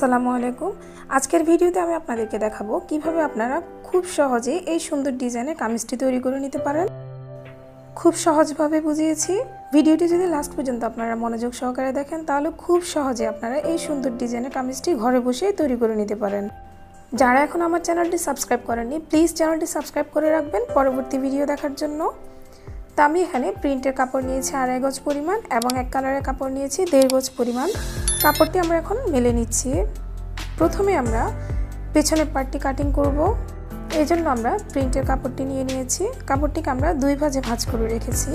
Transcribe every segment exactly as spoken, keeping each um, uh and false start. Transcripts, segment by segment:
আসসালামু আলাইকুম। আজকের ভিডিওতে আমি আপনাদেরকে দেখাবো কিভাবে আপনারা খুব সহজে এই সুন্দর ডিজাইনের কামিজটি তৈরি করে নিতে পারেন। খুব সহজভাবে বুঝিয়েছি। ভিডিওটি যদি লাস্ট পর্যন্ত আপনারা মনোযোগ সহকারে দেখেন তাহলে খুব সহজে আপনারা এই সুন্দর ডিজাইনের কামিজটি ঘরে বসেই তৈরি করে নিতে পারেন। যারা এখন আমার চ্যানেলটি সাবস্ক্রাইব করেননি প্লিজ চ্যানেলটি সাবস্ক্রাইব করে রাখবেন পরবর্তী ভিডিও দেখার জন্য। তো আমি এখানে প্রিন্টের কাপড় নিয়েছি আড়াই গজ পরিমাণ এবং এক কালারের কাপড় নিয়েছি দেড় গজ পরিমাণ। কাপড়টি আমরা এখন মেলে নিচ্ছি। প্রথমে আমরা পেছনের পার্টটি কাটিং করব। এই জন্য আমরা প্রিন্টের কাপড়টি নিয়ে নিয়েছি। কাপড়টিকে আমরা দুই ভাঁজে ভাঁজ করে রেখেছি।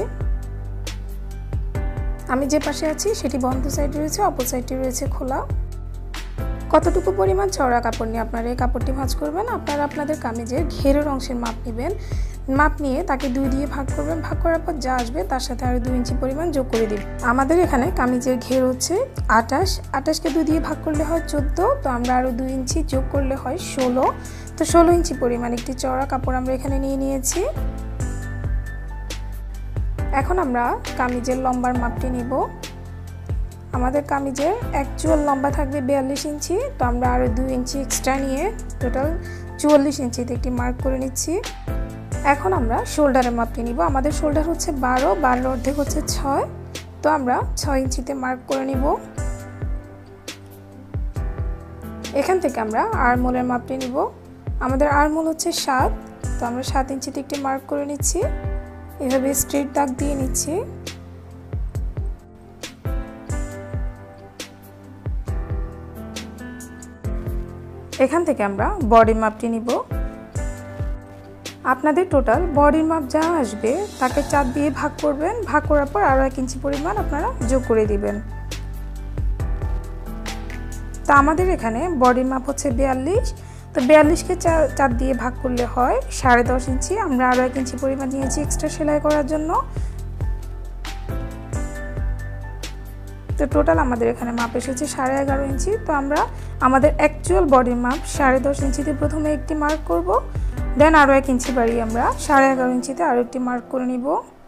আমি যে পাশে আছি সেটি বন্ধ সাইড রয়েছে, অপর সাইডটি রয়েছে খোলা। কতটুকু পরিমাণ চওড়া কাপড় নিয়ে আপনারা এই কাপড়টি ভাঁজ করবেন, আপনারা আপনাদের কামিজের ঘেরের অংশের মাপ নেবেন। মাপ নিয়ে তাকে দুই দিয়ে ভাগ করবেন। ভাগ করার পর যা আসবে তার সাথে আরও দুই ইঞ্চি পরিমাণ যোগ করে দিন। আমাদের এখানে কামিজের ঘের হচ্ছে আটাশ, আটাশকে দুই দিয়ে ভাগ করলে হয় চোদ্দো, তো আমরা আরও দুই ইঞ্চি যোগ করলে হয় ষোলো। তো ষোলো ইঞ্চি পরিমাণ একটি চওড়া কাপড় আমরা এখানে নিয়ে নিয়েছি। এখন আমরা কামিজের লম্বার মাপটি নিব। আমাদের কামিজের অ্যাকচুয়াল লম্বা থাকবে বিয়াল্লিশ ইঞ্চি, তো আমরা আরও দুই ইঞ্চি এক্সট্রা নিয়ে টোটাল চুয়াল্লিশ ইঞ্চিতে একটি মার্ক করে নিচ্ছি। এখন আমরা শোল্ডারের মাপটি নিব। আমাদের শোল্ডার হচ্ছে বারো, বারোর অর্ধেক হচ্ছে ছয়, তো আমরা ছয় ইঞ্চিতে মার্ক করে নিব। এখান থেকে আমরা আর্মহোলের মাপটি নিব। আমাদের আর্মহোল হচ্ছে সাত, তো আমরা সাত ইঞ্চিতে একটি মার্ক করে নিচ্ছি। এভাবে স্ট্রেট দাগ দিয়ে নিচ্ছি। এখান থেকে আমরা বডির মাপটি নিব। আপনাদের টোটাল বডির মাপ যা আসবে তাকে চার দিয়ে ভাগ করবেন। ভাগ করার পর আরও এক ইঞ্চি পরিমাণ আপনারা যোগ করে দিবেন। তা আমাদের এখানে বডির মাপ হচ্ছে বিয়াল্লিশ, তো বিয়াল্লিশকে চার চার দিয়ে ভাগ করলে হয় সাড়ে দশ ইঞ্চি। আমরা আরও এক ইঞ্চি পরিমাণ নিয়েছি এক্সট্রা সেলাই করার জন্য। তো টোটাল আমাদের এখানে মাপ এসেছে সাড়ে এগারো ইঞ্চি। তো আমরা আমাদের অ্যাকচুয়াল বডির মাপ সাড়ে দশ ইঞ্চিতে প্রথমে একটি মার্ক করব, দেন আরও এক ইঞ্চি বাড়িয়ে আমরা সাড়ে এগারো ইঞ্চিতে আরও একটি মার্ক করে নিব।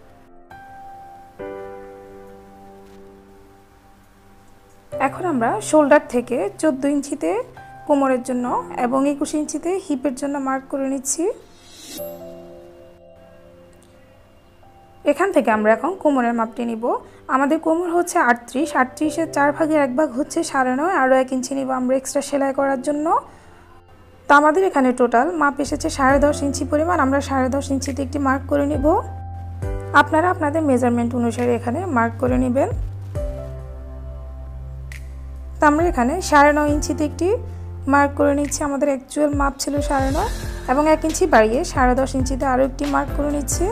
এখন আমরা শোল্ডার থেকে চোদ্দো ইঞ্চিতে কোমরের জন্য এবং একুশ ইঞ্চিতে হিপের জন্য মার্ক করে নিচ্ছি। এখান থেকে আমরা এখন কোমরের মাপটি নিব। আমাদের কোমর হচ্ছে আটত্রিশ, আটত্রিশের চার ভাগের এক ভাগ হচ্ছে সাড়ে নয়, আরও এক ইঞ্চি নিব আমরা এক্সট্রা সেলাই করার জন্য। তো আমাদের এখানে টোটাল মাপ এসেছে সাড়ে দশ ইঞ্চি পরিমাণ। আমরা সাড়ে দশ ইঞ্চিতে একটি মার্ক করে নিব। আপনারা আপনাদের মেজারমেন্ট অনুসারে এখানে মার্ক করে নেবেন। তো আমরা এখানে সাড়ে নয় ইঞ্চিতে একটি মার্ক করে নিচ্ছি। আমাদের অ্যাকচুয়াল মাপ ছিল সাড়ে নয় এবং এক ইঞ্চি বাড়িয়ে সাড়ে দশ ইঞ্চিতে আরও একটি মার্ক করে নিচ্ছি।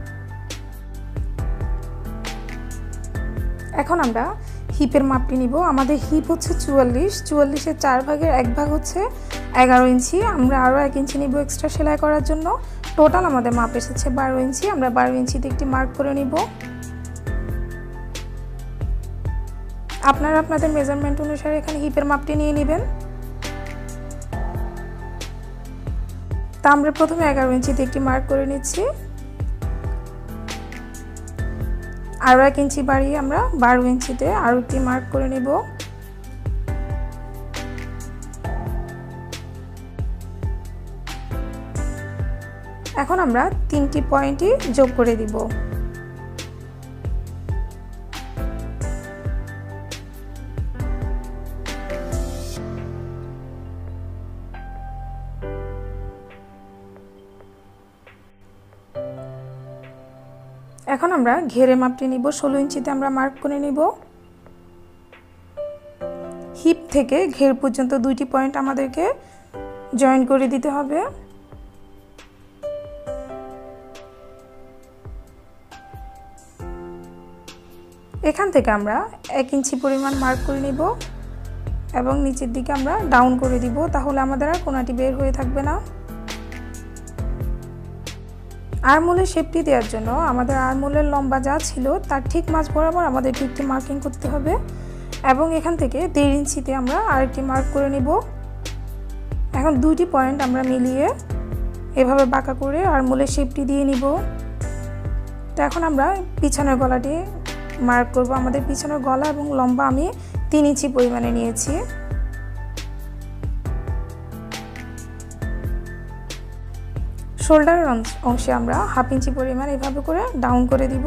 এখন আমরা হিপের মাপটি নিব। আমাদের হিপ হচ্ছে চুয়াল্লিশ, চুয়াল্লিশের চার ভাগের এক ভাগ হচ্ছে এগারো ইঞ্চি। আমরা আরও এক ইঞ্চি নিব এক্সট্রা সেলাই করার জন্য। টোটাল আমাদের মাপ এসেছে বারো ইঞ্চি। আমরা বারো ইঞ্চিতে একটি মার্ক করে নিব। আপনারা আপনাদের মেজারমেন্ট অনুসারে এখানে হিপের মাপটি নিয়ে নেবেন। তা আমরা প্রথমে এগারো ইঞ্চিতে একটি মার্ক করে নিচ্ছি। আরও এক ইঞ্চি বাড়িয়ে আমরা বারো ইঞ্চিতে আরও একটি মার্ক করে নিব। এখন আমরা তিনটি পয়েন্টই যোগ করে দিব। এখন আমরা ঘেরের মাপটি নিব। ষোলো ইঞ্চিতে আমরা মার্ক করে নিব। হিপ থেকে ঘের পর্যন্ত দুইটি পয়েন্ট আমাদেরকে জয়েন করে দিতে হবে। এখান থেকে আমরা এক ইঞ্চি পরিমাণ মার্ক করে নিব এবং নিচের দিকে আমরা ডাউন করে দিব, তাহলে আমাদের আর কোনাটি বের হয়ে থাকবে না। আর্মহোলের শেপটি দেওয়ার জন্য আমাদের আর্মহোলের লম্বা যা ছিল তার ঠিক মাঝ বরাবর আমাদের একটি মার্কিং করতে হবে এবং এখান থেকে দেড় ইঞ্চিতে আমরা আরেকটি মার্ক করে নিব। এখন দুইটি পয়েন্ট আমরা মিলিয়ে এভাবে বাঁকা করে আর্মহোলের শেপটি দিয়ে নিব। তো এখন আমরা পিছনের গলাটি মার্ক করব। আমাদের পিছনের গলা এবং লম্বা আমি তিন ইঞ্চি পরিমাণে নিয়েছি। শোল্ডারের অংশে আমরা হাফ ইঞ্চি পরিমাণ এভাবে করে ডাউন করে দিব।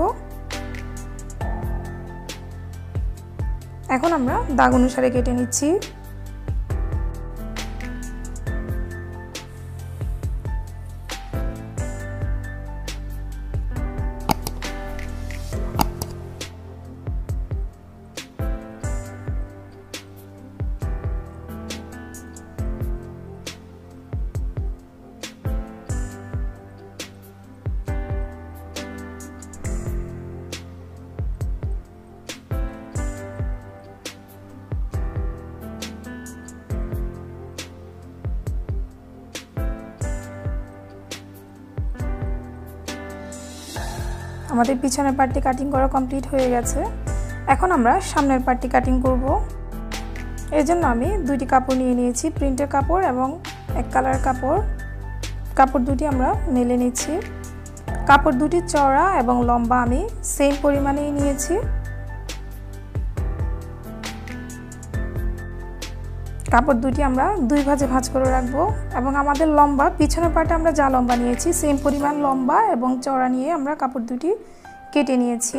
এখন আমরা দাগ অনুসারে কেটে নিচ্ছি। আমাদের পিছনের পার্টটি কাটিং করা কমপ্লিট হয়ে গেছে। এখন আমরা সামনের পার্টটি কাটিং করব। এর জন্য আমি দুইটি কাপড় নিয়ে নিয়েছি, প্রিন্টের কাপড় এবং এক কালার কাপড়। কাপড় দুটি আমরা মেলে নিচ্ছি। কাপড় দুটি চওড়া এবং লম্বা আমি সেম পরিমাণেই নিয়েছি। কাপড় দুটি আমরা দুই ভাঁজে ভাঁজ করে রাখবো এবং আমাদের লম্বা পিছনের পার্টে আমরা যা লম্বা নিয়েছি সেম পরিমাণ লম্বা এবং চওড়া নিয়ে আমরা কাপড় দুটি কেটে নিয়েছি।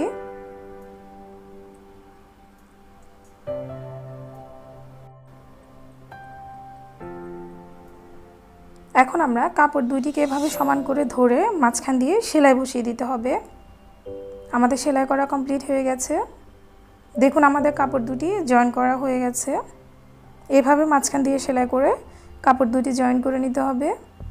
এখন আমরা কাপড় দুটিকে এভাবে সমান করে ধরে মাঝখান দিয়ে সেলাই বসিয়ে দিতে হবে। আমাদের সেলাই করা কমপ্লিট হয়ে গেছে। দেখুন আমাদের কাপড় দুটি জয়েন করা হয়ে গেছে। এভাবে মাঝখান দিয়ে সেলাই করে কাপড় দুটি জয়েন করে নিতে হবে।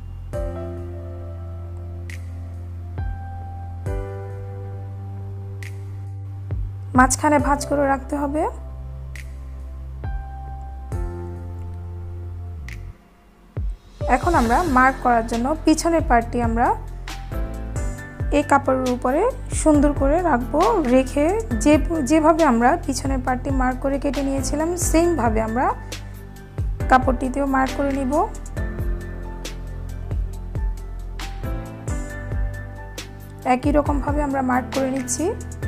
মাঝখানে ভাঁজ করে রাখতে হবে। এখন আমরা মার্ক করার জন্য পিছনের পার্টটি আমরা এই কাপড়ের উপরে সুন্দর করে রাখবো। রেখে যে যেভাবে আমরা পিছনের পার্টটি মার্ক করে কেটে নিয়েছিলাম সেম ভাবে আমরা কাপড়টিতেও মার্ক করে নিব। একই রকম ভাবে আমরা মার্ক করে নিচ্ছি।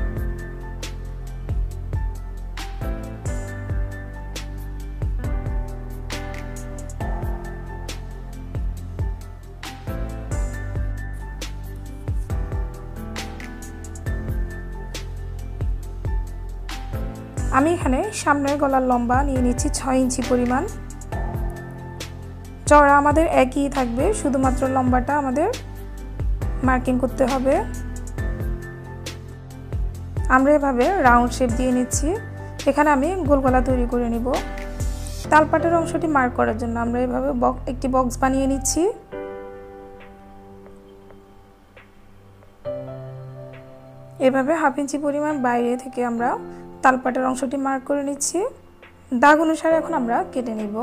আমি এখানে সামনের গলার লম্বা নিয়ে নিচ্ছি ছয় ইঞ্চি পরিমাণ। চওড়া আমাদের একই থাকবে, শুধুমাত্র লম্বাটা আমাদের মার্কিং করতে হবে। আমরা এভাবে রাউন্ড শেপ দিয়ে নিচ্ছি। এখানে আমি গোল গলা তৈরি করে নিব। তালপাটের অংশটি মার্ক করার জন্য আমরা এভাবে বক্স একটি বক্স বানিয়ে নিচ্ছি। এভাবে হাফ ইঞ্চি পরিমাণ বাইরে থেকে আমরা তালপাটের অংশটি মার্ক করে নিচ্ছি। দাগ অনুসারে এখন আমরা কেটে নিব।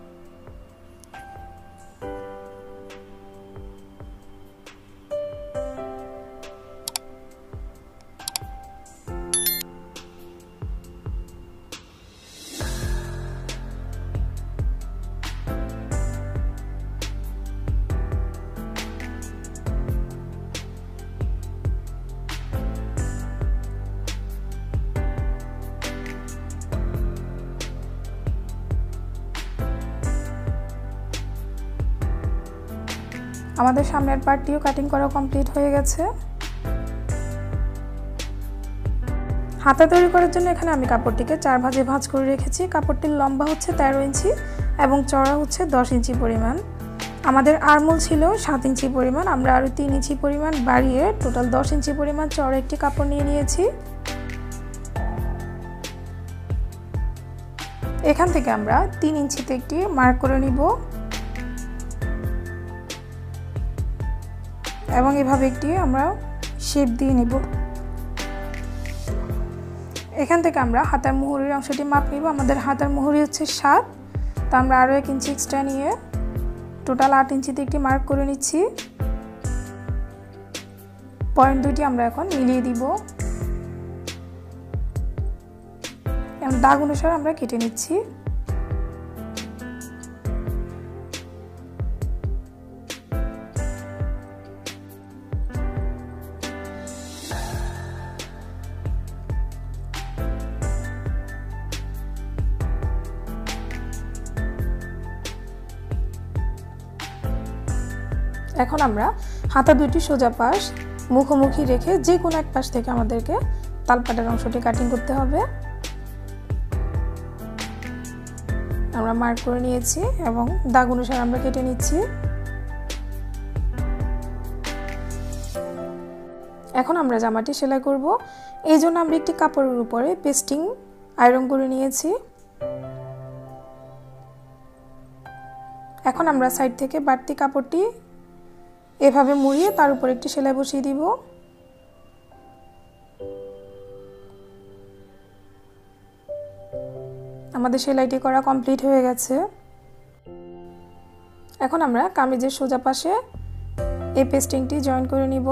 আমাদের সামনের পার্টটিও কাটিং করা কমপ্লিট হয়ে গেছে। হাতা তৈরি করার জন্য এখানে আমি কাপড়টিকে চার ভাঁজে ভাঁজ করে রেখেছি। কাপড়টির লম্বা হচ্ছে তেরো ইঞ্চি এবং চওড়া হচ্ছে দশ ইঞ্চি পরিমাণ। আমাদের আরমোল ছিল সাত ইঞ্চি পরিমাণ, আমরা আরও তিন ইঞ্চি পরিমাণ বাড়িয়ে টোটাল দশ ইঞ্চি পরিমাণ চওড়া একটি কাপড় নিয়ে নিয়েছি। এখান থেকে আমরা তিন ইঞ্চিতে একটি মার্ক করে নিব এবং এভাবে একটি আমরা শেপ দিয়ে নেব। এখান থেকে আমরা হাতার মুহুরির অংশটি মাপ নিব। আমাদের হাতার মুহুরি হচ্ছে সাত, তো আমরা আরও এক ইঞ্চি এক্সট্রা নিয়ে টোটাল আট ইঞ্চিতে একটি মার্ক করে নিচ্ছি। পয়েন্ট দুটি আমরা এখন মিলিয়ে দিব। দাগ অনুসারে আমরা কেটে নিচ্ছি। এখন আমরা হাতা দুটি সোজা পাশ মুখোমুখি রেখে যে কোনো এক পাশ থেকে আমাদেরকে তালপাটের অংশটি কাটিং করতে হবে। আমরা মার্ক করে নিয়েছি এবং দাগ অনুসারে আমরা কেটে নিচ্ছি। এখন আমরা জামাটি সেলাই করব। এই জন্য আমরা একটি কাপড়ের উপরে পেস্টিং আয়রন করে নিয়েছি। এখন আমরা সাইড থেকে বাড়তি কাপড়টি এভাবে মুড়িয়ে তার উপর একটি সেলাই বসিয়ে দিব। আমাদের সেলাইটি করা কমপ্লিট হয়ে গেছে। এখন আমরা কামিজের সোজা পাশে এই পেস্টিংটি জয়েন করে নিব।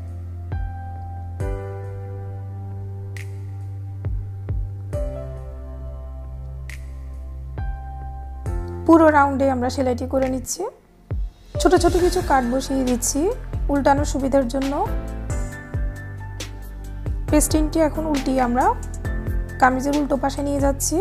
পুরো রাউন্ডে আমরা সেলাইটি করে নিচ্ছি। ছোট ছোট কিছু কাট বসিয়ে দিচ্ছি উল্টানোর সুবিধার জন্য। পেস্টিংটি এখন উল্টিয়ে আমরা কামিজের উল্টো পাশে নিয়ে যাচ্ছি।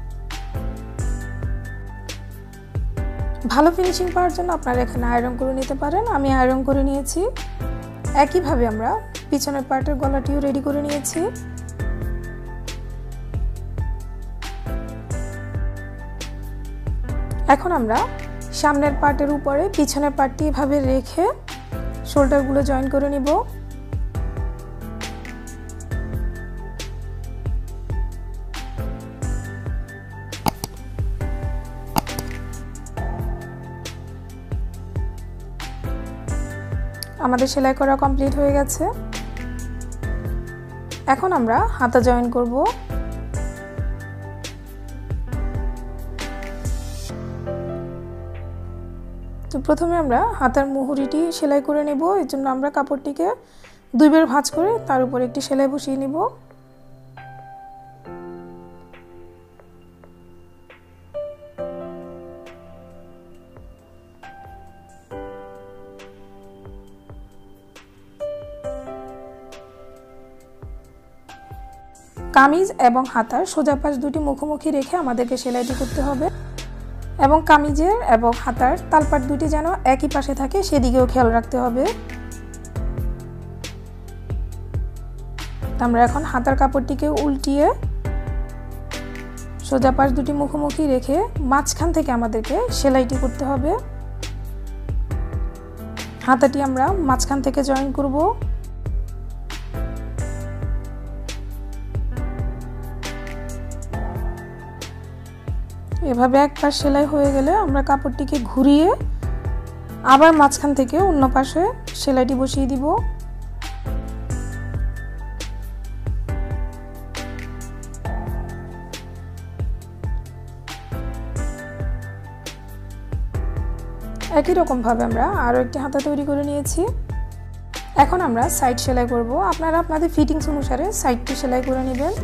ভালো ফিনিশিং পাওয়ার জন্য আপনারা এখানে আয়রন করে নিতে পারেন, আমি আয়রন করে নিয়েছি। একইভাবে আমরা পিছনের পার্টের গলাটিও রেডি করে নিয়েছি। এখন আমরা সামনের পার্টের উপরে পিছনের পার্টটি এভাবে রেখে শোল্ডারগুলো জয়েন করে নিব। আমাদের সেলাই করা কমপ্লিট হয়ে গেছে। এখন আমরা হাতা জয়েন করব। তো প্রথমে আমরা হাতার মুহুরিটি সেলাই করে নেব। এর জন্য আমরা কাপড়টিকে দুইবার ভাঁজ করে তার উপর একটি সেলাই বসিয়ে নিব। কামিজ এবং হাতার সোজা পাশ দুটি মুখোমুখি রেখে আমাদেরকে সেলাইটি করতে হবে এবং কামিজের এবং হাতার তালপাট দুটি যেন একই পাশে থাকে সেদিকেও খেয়াল রাখতে হবে। আমরা এখন হাতার কাপড়টিকে উল্টিয়ে সোজা পাশ দুটি মুখোমুখি রেখে মাঝখান থেকে আমাদেরকে সেলাইটি করতে হবে। হাতাটি আমরা মাঝখান থেকে জয়েন করব। এভাবে এক পাশ সেলাই হয়ে গেলে আমরা কাপড়টিকে ঘুরিয়ে আবার মাঝখান থেকে অন্য পাশে সেলাইটি বসিয়ে দিব। একই রকম ভাবে আমরা আরো একটি হাতা তৈরি করে নিয়েছি। এখন আমরা সাইড সেলাই করব। আপনারা আপনাদের ফিটিংস অনুসারে সাইডটি সেলাই করে নেবেন।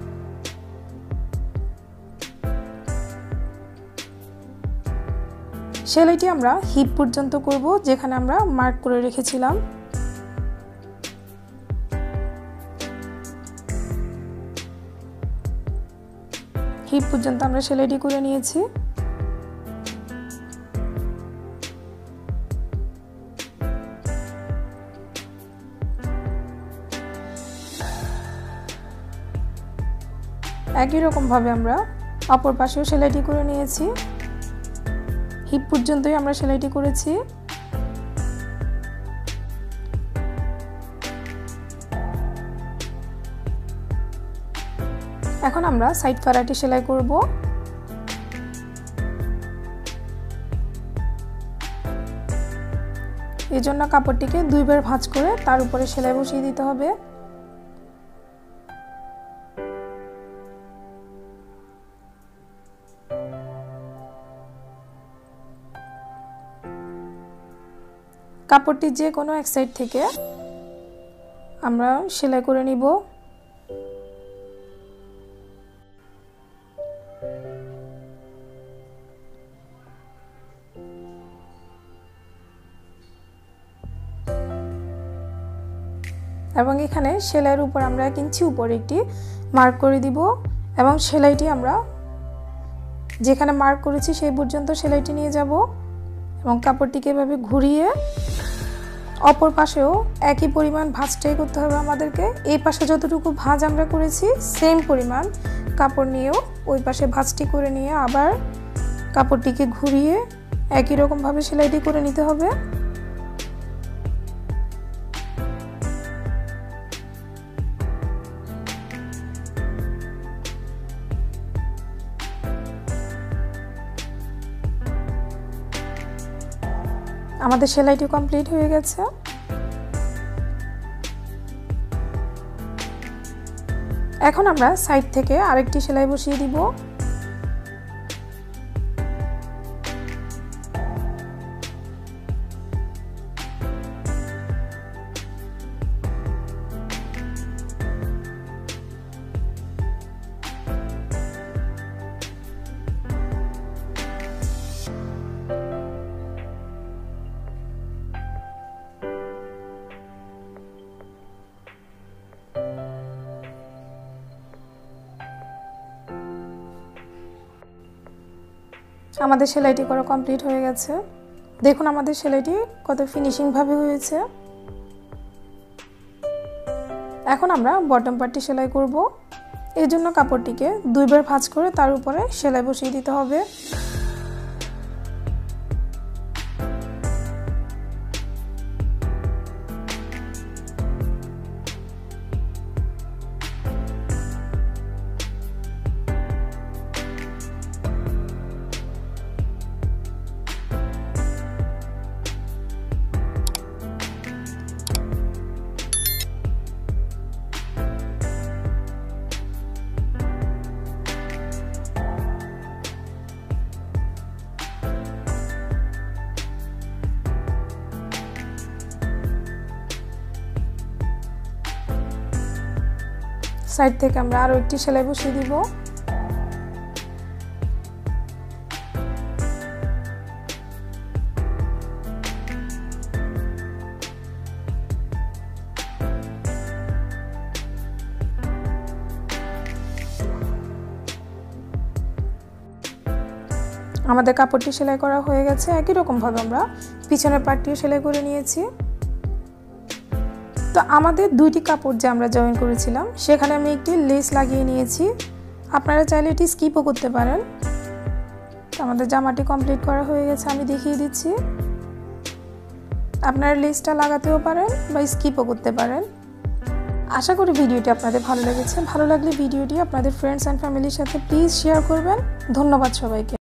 সেলাইটি আমরা হিপ পর্যন্ত করব, যেখানে আমরা মার্ক করে রেখেছিলাম। হিপ পর্যন্ত আমরা সেলাইটি করে নিয়েছি। একই রকম ভাবে আমরা অপর পাশেও সেলাইটি করে নিয়েছি। হিপ পর্যন্তই আমরা সেলাইটি করেছি। এখন আমরা সাইড ফাড়াটি সেলাই করব। এই জন্য কাপড়টিকে দুইবার ভাঁজ করে তার উপরে সেলাই বসিয়ে দিতে হবে। কাপড়টি যে কোনো এক সাইড থেকে আমরা সেলাই করে নিব। এবং এখানে সেলাইয়ের উপর আমরা এক ইঞ্চি উপর একটি মার্ক করে দিব এবং সেলাইটি আমরা যেখানে মার্ক করেছি সেই পর্যন্ত সেলাইটি নিয়ে যাব এবং কাপড়টিকে এভাবে ঘুরিয়ে অপর পাশেও একই পরিমাণ ভাঁজটাই করতে হবে আমাদেরকে। এই পাশে যতটুকু ভাঁজ আমরা করেছি সেম পরিমাণ কাপড় নিয়েও ওই পাশে ভাঁজটি করে নিয়ে আবার কাপড়টিকে ঘুরিয়ে একই রকমভাবে সেলাইটি করে নিতে হবে। আমাদের সেলাইটি কমপ্লিট হয়ে গেছে। এখন আমরা সাইড থেকে আরেকটি সেলাই বসিয়ে দিব। আমাদের সেলাইটি করা কমপ্লিট হয়ে গেছে। দেখুন আমাদের সেলাইটি কত ফিনিশিং ভাবে হয়েছে। এখন আমরা বটম পার্টটি সেলাই করব। এর জন্য কাপড়টিকে দুইবার ভাঁজ করে তার উপরে সেলাই বসিয়ে দিতে হবে। সাইড থেকে আমরা আরো একটি সেলাই বসিয়ে দিব। আমাদের কাপড়টি সেলাই করা হয়ে গেছে। একই রকম ভাবে আমরা পিছনের পার্টটিও সেলাই করে নিয়েছি। তো আমাদের দুইটি কাপড় যে আমরা জয়েন করেছিলাম সেখানে আমি একটি লেস লাগিয়ে নিয়েছি। আপনারা চাইলে এটি স্কিপও করতে পারেন। তো আমাদের জামাটি কমপ্লিট করা হয়ে গেছে, আমি দেখিয়ে দিচ্ছি। আপনারা লেসটা লাগাতেও পারেন বা স্কিপও করতে পারেন। আশা করি ভিডিওটি আপনাদের ভালো লেগেছে। ভালো লাগলে ভিডিওটি আপনাদের ফ্রেন্ডস অ্যান্ড ফ্যামিলির সাথে প্লিজ শেয়ার করবেন। ধন্যবাদ সবাইকে।